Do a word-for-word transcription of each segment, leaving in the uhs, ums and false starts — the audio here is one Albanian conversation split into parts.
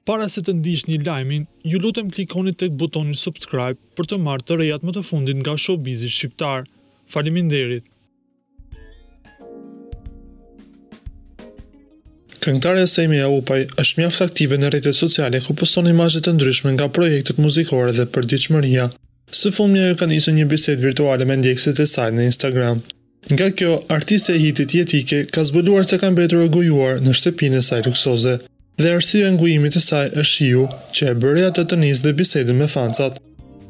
Para se të ndiqni lajmin, ju lutem klikoni tek butoni subscribe për të marrë të rejat më të fundit nga showbizi shqiptar. Faleminderit. Këngëtarja Jaupaj është mjaft aktive në rrjetet sociale ku poston imazhe të ndryshme nga projektet muzikore dhe përditshmëria. Së fundmi ajo ka nisur një bisedë virtuale me ndjekësit e saj në Instagram. Nga kjo, artistja e hitit jetike ka zbuluar se ka mbetur e gojuar në shtëpinë e saj luksoze, dhe arsyeja e ngujimit të saj është shiu, që e bëri atë të nisë dhe bisedën me fancat.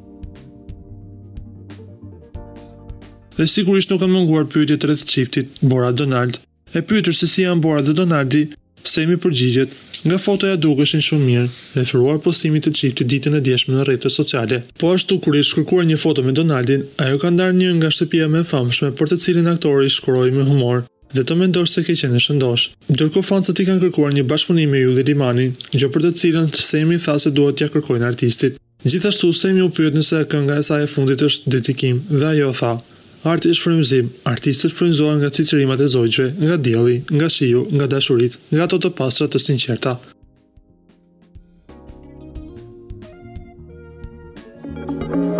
Dhe sigurisht nuk kanë munguar pyetjet rreth çiftit Bora Donald. E pyetur se si janë Bora dhe Donaldi, Semi përgjigjet, nga fotoja dukeshin shumë mirë, referuar postimit të çiftit ditën e djeshme në rrjetet sociale. Po ashtu kur i shkruar një foto me Donaldin, ajo ka ndarë një nga shtëpia më e famshme për të cilin aktori shkruaj me humor dhe të mendosh se ke qenë shëndosh. Ndërkohë fancat i kanë kërkuar një bashkëpunim me Ylli Limani, gjë për të cilën Semi tha se duhet t'ia kërkojnë artistit. Gjithashtu Semi u pyet nëse kënga e saj e fundit është dedikim dhe ajo tha: "Arti është frymëzim, artistët frymëzohen nga cicërimat e zogjve, nga dielli, nga shiu, nga dashuritë, nga ato të pastra të sinqerta."